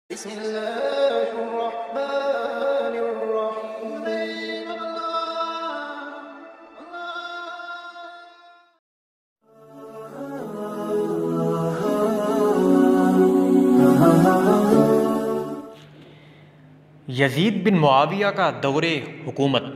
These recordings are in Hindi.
बिस्मिल्लाहिर्रहमानिर्रहीम। यजीद बिन मुआविया का दौरे हुकूमत।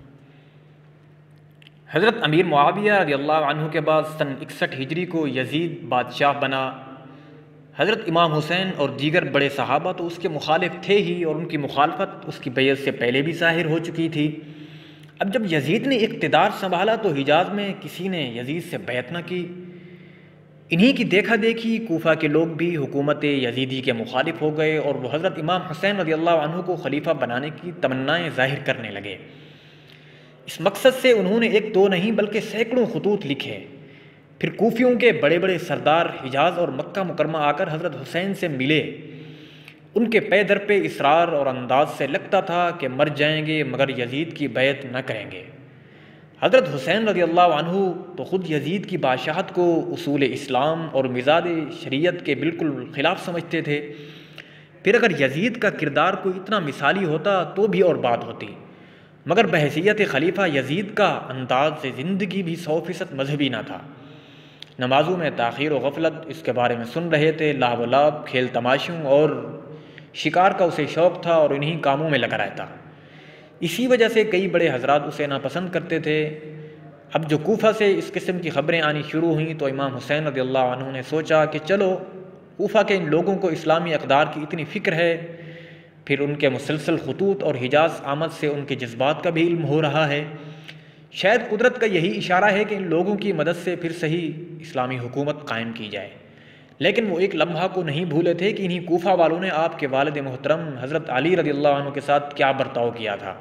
हज़रत अमीर मुआविया रज़ियल्लाहु अन्हु के बाद सन 61 हिजरी को यजीद बादशाह बना। हज़रत इमाम हुसैन और दीगर बड़े सहाबा तो उसके मुखालिफ थे ही, और उनकी मुखालफत उसकी बैत से पहले भी ज़ाहिर हो चुकी थी। अब जब यजीद ने इक़्तिदार संभाला तो हिजाज़ में किसी ने यजीद से बैत न की। इन्हीं की देखा देखी कूफा के लोग भी हुकूमत यजीदी के मुखालिफ हो गए, और वह हज़रत इमाम हुसैन रज़ियल्लाहु अन्हु को खलीफा बनाने की तमन्नाएँ ज़ाहिर करने लगे। इस मकसद से उन्होंने एक दो नहीं बल्कि सैकड़ों खतूत लिखे। फिर कूफियों के बड़े बड़े सरदार हिजाज़ और मक्का मुकरमा आकर हज़रत हुसैन से मिले। उनके पे दर पे इसरार और अंदाज से लगता था कि मर जाएंगे मगर यजीद की बैत न करेंगे। हज़रत हुसैन रज़ियल्लाहु अन्हु तो ख़ुद यजीद की बादशाहत को उसूल इस्लाम और मिज़ाज शरीयत के बिल्कुल ख़िलाफ़ समझते थे। फिर अगर यजीद का किरदार कोई इतना मिसाली होता तो भी और बात होती, मगर बहैसियत खलीफा यजीद का अंदाज ज़िंदगी भी 100% मजहबी ना था। नमाजों में ताख़ीर और गफलत इसके बारे में सुन रहे थे। लाभ लाभ, खेल तमाशों और शिकार का उसे शौक़ था और इन्हीं कामों में लगा रहता। इसी वजह से कई बड़े हजरात उसे नापसंद करते थे। अब जो कूफा से इस किस्म की ख़बरें आनी शुरू हुईं तो इमाम हुसैन रज़ियल्लाहु अन्हु ने सोचा कि चलो, कूफा के इन लोगों को इस्लामी अक़दार की इतनी फ़िक्र है, फिर उनके मुसलसल खतूत और हिजाज़ आमद से उनके जज्बात का भी इल्म हो रहा है। शायद कुदरत का यही इशारा है कि इन लोगों की मदद से फिर सही इस्लामी हुकूमत कायम की जाए। लेकिन वो एक लम्हा को नहीं भूले थे कि इन्हीं कूफा वालों ने आपके वालिद मोहतरम हज़रत अली रज़ियल्लाहु अन्हु के साथ क्या बर्ताव किया था।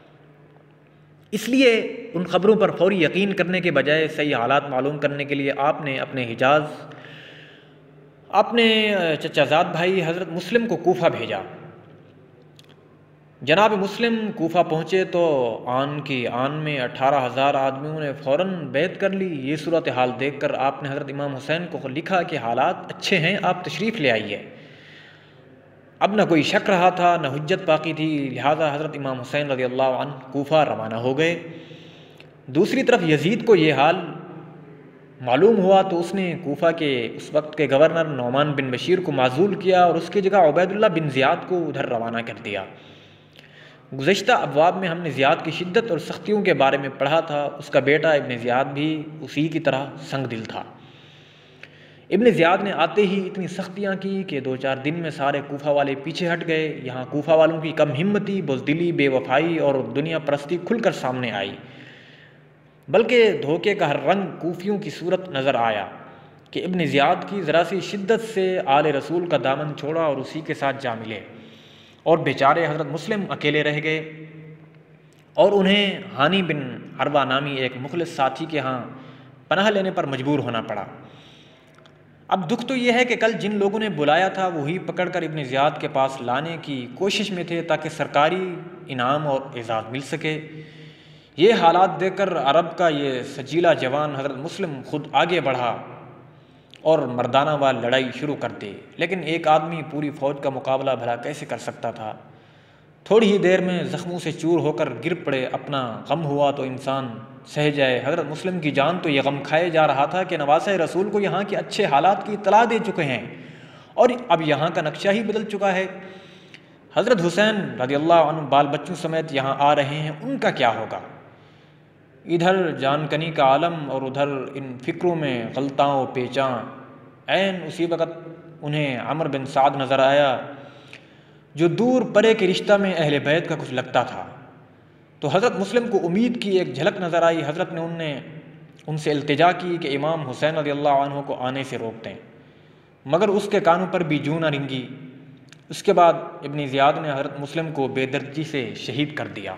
इसलिए उन ख़बरों पर फौरी यकीन करने के बजाय सही हालात मालूम करने के लिए आपने अपने चचाजाद भाई हज़रत मुस्लिम को कूफा भेजा। जनाब मुस्लिम कूफा पहुँचे तो आन की आन में 18,000 आदमियों ने फ़ौरन बैत कर ली। ये सूरत हाल देख कर आपने हज़रत इमाम हुसैन को लिखा कि हालात अच्छे हैं, आप तशरीफ़ ले आइए। अब न कोई शक रहा था न हुज्जत बाकी थी, लिहाजा हज़रत इमाम हुसैन रज़ियल्लाहु अन्हु कूफा रवाना हो गए। दूसरी तरफ यजीद को ये हाल मालूम हुआ तो उसने कूफा के उस वक्त के गवर्नर नौमान बिन बशीर को माज़ूल किया और उसकी जगह उबैदुल्लाह बिन ज़ियाद को उधर रवाना कर दिया। गुज़श्ता अबवाब में हमने ज़ियाद की शिद्दत और सख्तियों के बारे में पढ़ा था। उसका बेटा इब्न ज़ियाद भी उसी की तरह संग दिल था। इब्न ज़ियाद ने आते ही इतनी सख्तियाँ की कि 2-4 दिन में सारे कूफा वाले पीछे हट गए। यहाँ कूफा वालों की कम हिम्मती, बुज़दिली, बेवफाई और दुनिया परस्ती खुलकर सामने आई, बल्कि धोखे का हर रंग कूफियों की सूरत नज़र आया कि इब्न ज़ियाद की ज़रा सी शिद्दत से आले रसूल का दामन छोड़ा और उसी के साथ जा मिले, और बेचारे हज़रत मुस्लिम अकेले रह गए और उन्हें हानी बिन अरवा नामी एक मुखलिस साथी के यहाँ पनाह लेने पर मजबूर होना पड़ा। अब दुख तो यह है कि कल जिन लोगों ने बुलाया था वही पकड़कर इब्न ज़ियाद के पास लाने की कोशिश में थे ताकि सरकारी इनाम और एजाज़ मिल सके। ये हालात देखकर अरब का ये सजीला जवान हज़रत मुस्लिम खुद आगे बढ़ा और मर्दाना वाल लड़ाई शुरू कर दी। लेकिन एक आदमी पूरी फ़ौज का मुकाबला भला कैसे कर सकता था। थोड़ी ही देर में ज़ख्मों से चूर होकर गिर पड़े। अपना गम हुआ तो इंसान सह जाए। हज़रत मुस्लिम की जान तो यह गम खाए जा रहा था कि नवासे रसूल को यहाँ के अच्छे हालात की इत्तला दे चुके हैं और अब यहाँ का नक्शा ही बदल चुका है। हज़रत हुसैन रज़ियल्लाहु अन्हु बाल बच्चों समेत यहाँ आ रहे हैं, उनका क्या होगा। इधर जानकनी का आलम और उधर इन फ़िक्रों में गलताओं पेचां। ऐन उसी वक़्त उन्हें अमर बिन साद नज़र आया जो दूर परे के रिश्ता में अहले बैत का कुछ लगता था। तो हज़रत मुस्लिम को उम्मीद की एक झलक नज़र आई। हज़रत ने उनसे इल्तिजा की कि इमाम हुसैन रज़ियल्लाहु अन्हु को आने से रोक दें, मगर उसके कानों पर भी जूं न रिंगी। उसके बाद इब्न ज़ियाद ने हज़रत मुस्लिम को बेदर्दी से शहीद कर दिया।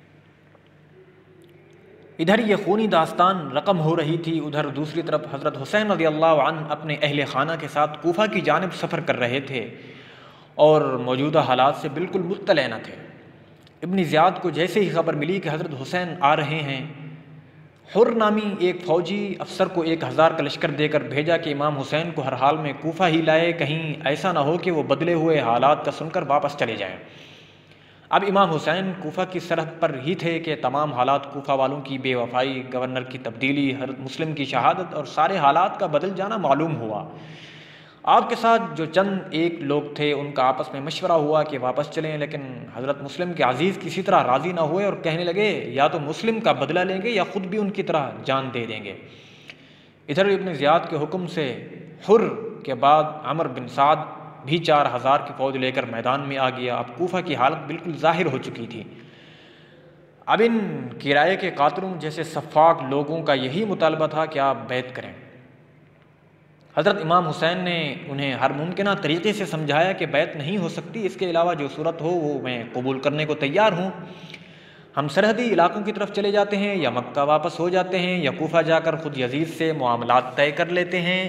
इधर ये खूनी दास्तान रकम हो रही थी, उधर दूसरी तरफ हज़रत हुसैन रज़ियल्लाहु अन्हु अपने अहले खाना के साथ कूफा की जानिब सफ़र कर रहे थे और मौजूदा हालात से बिल्कुल मुत्तले न थे। इब्न ज़ियाद को जैसे ही खबर मिली कि हज़रत हुसैन आ रहे हैं, हुर नामी एक फ़ौजी अफसर को 1000 का लश्कर देकर भेजा कि इमाम हुसैन को हर हाल में कूफा ही लाए, कहीं ऐसा ना हो कि वो बदले हुए हालात का सुनकर वापस चले जाएं। अब इमाम हुसैन कूफा की सरहद पर ही थे कि तमाम हालात, कूफा वालों की बेवफाई, गवर्नर की तब्दीली, हज़रत मुस्लिम की शहादत और सारे हालात का बदल जाना मालूम हुआ। आपके साथ जो चंद एक लोग थे उनका आपस में मशवरा हुआ कि वापस चलें, लेकिन हज़रत मुस्लिम के अजीज़ किसी तरह राज़ी ना हुए और कहने लगे या तो मुस्लिम का बदला लेंगे या ख़ुद भी उनकी तरह जान दे देंगे। इधर इब्न ज़ियाद के हुक्म से हुर के बाद अमर बिन साद भी 4000 की फ़ौज लेकर मैदान में आ गया। अब कूफा की हालत बिल्कुल ज़ाहिर हो चुकी थी। अब इन किराए के कातलों जैसे सफ़ाक लोगों का यही मुतालबा था कि आप बैत करें। हज़रत इमाम हुसैन ने उन्हें हर मुमकिन तरीक़े से समझाया कि बैत नहीं हो सकती, इसके अलावा जो सूरत हो वो मैं कबूल करने को तैयार हूँ। हम सरहदी इलाकों की तरफ चले जाते हैं या मक्का वापस हो जाते हैं या कूफा जाकर ख़ुद यजीद से मामलात तय कर लेते हैं।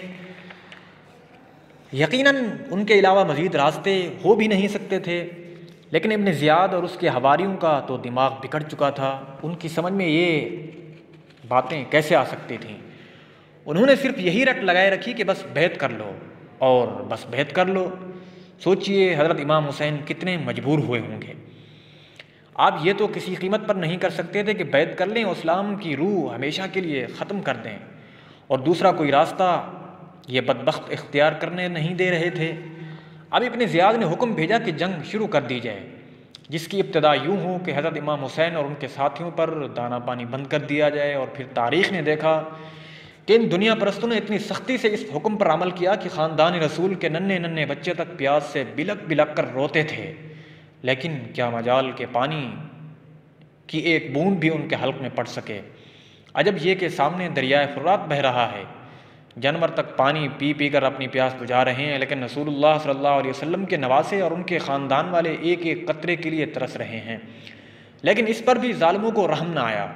यकीनन उनके अलावा मज़ीद रास्ते हो भी नहीं सकते थे, लेकिन इब्न ज़ियाद और उसके हवारियों का तो दिमाग बिगड़ चुका था। उनकी समझ में ये बातें कैसे आ सकती थीं। उन्होंने सिर्फ यही रट लगाए रखी कि बस बैत कर लो और बस बैत कर लो। सोचिए हज़रत इमाम हुसैन कितने मजबूर हुए होंगे। आप ये तो किसी कीमत पर नहीं कर सकते थे कि बैत कर लें और इस्लाम की रूह हमेशा के लिए ख़त्म कर दें, और दूसरा कोई रास्ता ये बदबख्त इख्तियार करने नहीं दे रहे थे। अब इब्न ज़ियाद ने हुक्म भेजा कि जंग शुरू कर दी जाए, जिसकी इब्तिदा यूँ हो कि हज़रत इमाम हुसैन और उनके साथियों पर दाना पानी बंद कर दिया जाए। और फिर तारीख़ ने देखा कि इन दुनिया परस्तों ने इतनी सख्ती से इस हुक्म पर अमल किया कि ख़ानदान रसूल के नन्हे नन्हे बच्चे तक प्यास से बिलक बिलक कर रोते थे, लेकिन क्या मजाल के पानी की एक बूंद भी उनके हल्क में पड़ सके। अजब ये कि सामने दरियाए फुरात बह रहा है, जानवर तक पानी पी पी कर अपनी प्यास बुझा रहे हैं, लेकिन रसूलुल्लाह सल्लल्लाहु अलैहि वसल्लम के नवासे और उनके ख़ानदान वाले एक एक कतरे के लिए तरस रहे हैं। लेकिन इस पर भी ज़ालिमों को रहम ना आया।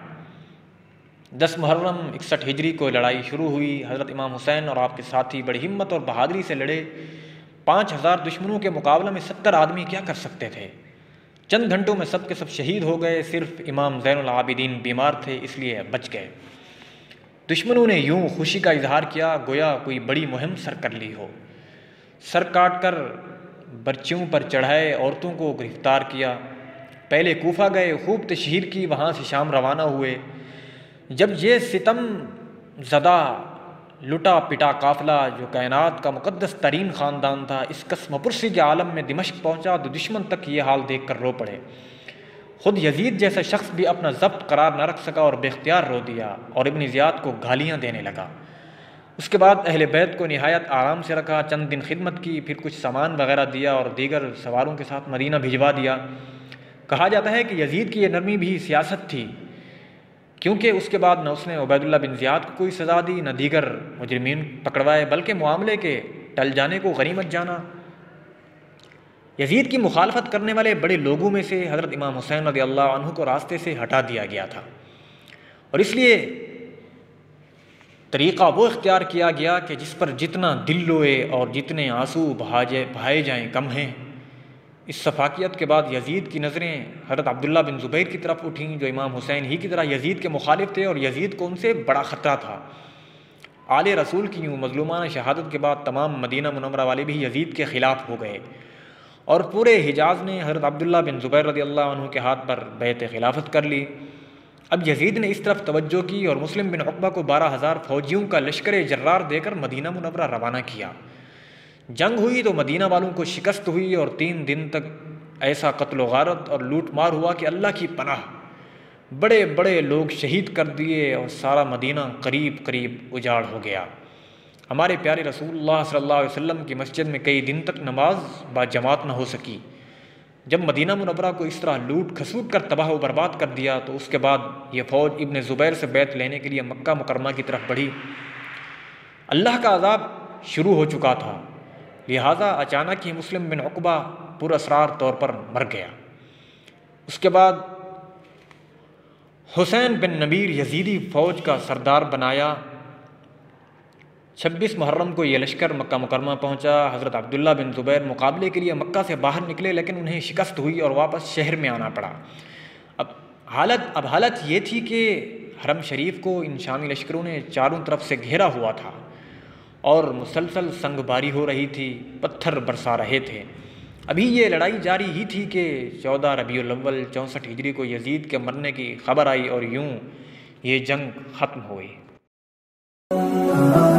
10 मुहर्रम 61 हिजरी को लड़ाई शुरू हुई। हज़रत इमाम हुसैन और आपके साथी बड़ी हिम्मत और बहादुरी से लड़े। 5000 दुश्मनों के मुकाबले में 70 आदमी क्या कर सकते थे। चंद घंटों में सब के सब शहीद हो गए। सिर्फ इमाम ज़ैनुल आबिदीन बीमार थे, इसलिए बच गए। दुश्मनों ने यूं खुशी का इजहार किया गोया कोई बड़ी मुहिम सर कर ली हो। सर काट कर बर्चियों पर चढ़ाए औरतों को गिरफ्तार किया। पहले कूफा गए, खूब तशहीर की, वहाँ से शाम रवाना हुए। जब ये सितम ज़दा लुटा पिटा काफ़िला जो कायनात का मुक़द्दस तरीन ख़ानदान था, इस कसमपुरसी के आलम में दिमश्क पहुँचा तो दुश्मन तक ये हाल देख कर रो पड़े। ख़ुद यजीद जैसा शख्स भी अपना ज़ब्त करार न रख सका और बेख्तियार रो दिया और इब्न ज़ियाद को गालियाँ देने लगा। उसके बाद अहले बैत को निहायत आराम से रखा, चंद दिन खिदमत की, फिर कुछ सामान वगैरह दिया और दीगर सवारों के साथ मदीना भिजवा दिया। कहा जाता है कि यजीद की ये नरमी भी सियासत थी, क्योंकि उसके बाद न उसने उबैदुल्लाह बिन ज़ियाद को कोई सज़ा दी, न दीगर मुजरिमीन पकड़वाए, बल्कि मामले के टल जाने को गनीमत जाना। यजीद की मुखालफत करने वाले बड़े लोगों में से हज़रत इमाम हुसैन रज़ियल्लाहु अन्हु को रास्ते से हटा दिया गया था, और इसलिए तरीक़ा वो इख्तियार किया गया कि जिस पर जितना दिल रोए और जितने आंसू बहाए जाएँ कम हैं। इस सफाकियत के बाद यजीद की नज़रें हज़रत अब्दुल्लाह बिन ज़ुबैर की तरफ उठीं, जो इमाम हुसैन ही की तरह यजीद के मुखालिफ थे और यजीद को उनसे बड़ा ख़तरा था। आले रसूल की यूँ मज़लूमाना शहादत के बाद तमाम मदीना मुनव्वरा वाले भी यजीद के ख़िलाफ़ हो गए और पूरे हिजाज़ ने हज़रत अब्दुल्लाह बिन ज़ुबैर रज़ियल्लाहु अन्हु के हाथ पर बैत खिलाफत कर ली। अब यजीद ने इस तरफ तवज्जो की और मुस्लिम बिन उक़बा को 12000 फ़ौजियों का लश्कर जर्रार देकर मदीना मुनव्वरा रवाना किया। जंग हुई तो मदीना वालों को शिकस्त हुई और 3 दिन तक ऐसा कत्ल गारत और लूट मार हुआ कि अल्लाह की पनाह, बड़े बड़े लोग शहीद कर दिए और सारा मदीना करीब करीब उजाड़ हो गया। हमारे प्यारे रसूलुल्लाह सल्लल्लाहु अलैहि वसल्लम की मस्जिद में कई दिन तक नमाज बाजमात न हो सकी। जब मदीना मुनव्वरा को इस तरह लूट खसूट कर तबाह व बर्बाद कर दिया तो उसके बाद ये फ़ौज इब्न ज़ुबैर से बैत लेने के लिए मक्का मुकरमा की तरफ बढ़ी। अल्लाह का अज़ाब शुरू हो चुका था, लिहाजा अचानक ही मुस्लिम बिन उक़बा पुरअसरार तौर पर मर गया। उसके बाद हुसैन बिन नबीर यजीदी फ़ौज का सरदार बनाया। 26 मुहर्रम को यह लश्कर मक्का मुकरमा पहुँचा। हज़रत अब्दुल्लाह बिन ज़ुबैर मुकाबले के लिए मक्का से बाहर निकले, लेकिन उन्हें शिकस्त हुई और वापस शहर में आना पड़ा। अब हालत ये थी कि हरम शरीफ को इन शामी लश्करों ने चारों तरफ से घेरा हुआ था और मुसलसल संगबारी हो रही थी, पत्थर बरसा रहे थे। अभी ये लड़ाई जारी ही थी कि 14 रबीउल अव्वल 64 हिजरी को यजीद के मरने की खबर आई और यूं ये जंग ख़त्म हो गई।